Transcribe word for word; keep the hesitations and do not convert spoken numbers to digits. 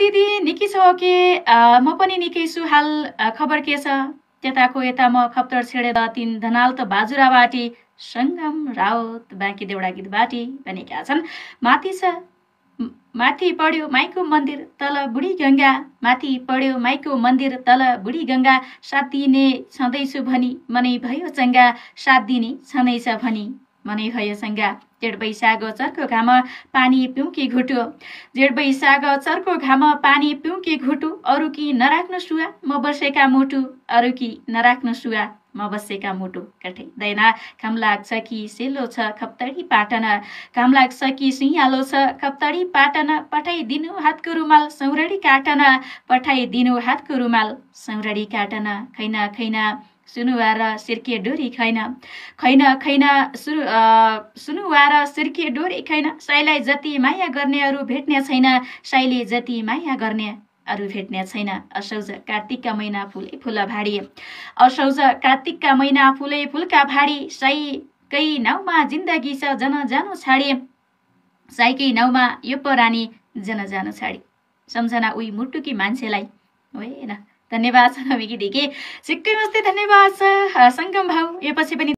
दिदी निकै छ के? म पनि निकै छु। हाल खबर के छ? त्यताको यता म खप्तर छेडेर तिन धनाल त बाजुरा बाटी सङ्गम राउत बाँकी देउडा गीत बाटी भनेका छन्। माथि छ माथि पढ्यो माईको मन्दिर तल बुढी गङ्गा, माथि पढ्यो माईको मन्दिर तल बुढी गङ्गा, साथ दिने छँदैछु भनी मनै भयो चङ्गा, साथ दिने छँदैछ भनी मनै भयो चङ्गा। जेठ बैशाख चर्को घाम पानी पिउँ घुटु, जेठ बैशाख चर्को घाम पानी पिउँ घुटु, अरू कि नराख्नु सुवा म बसेका मुटु, अरू कि नराख्नु सुवा म बसेका मुटु। कठै दैना घाम लाग्छ कि सेलो छ खप्तडी पाटन, घाम लाग्छ कि सुइँहालो छ खप्तडी पाटन, पठाइदिनु हातको रुमाल सौरडी काटन, पठाइदिनु हातको रुमाल सौरडी काटन। खैन खैन सुनुवा र सिर्के डोरी खैन, खैन खैन सुरु सुनुवा र सिर्के डोरी खैन, साइलाई जति माया गर्ने अरू भेट्ने छैन, साइले जति माया गर्ने अरू भेट्ने छैन। असौज कार्तिकका महिना फुलै फुल भाडी, असौज कार्तिकका महिना फुलै फुलका भाडी, साईकै नाउँमा जिन्दगी छ जन जानु छाडी, साईकै नाउँमा यो परानी जन जानु छाडी। सम्झना उही मुटुकी मान्छेलाई होइन। धन्यवाद छ नमिकी दिदी, सिक्कै मस्ती धन्यवाद छ सङ्गम भाउ। यो पछि पनि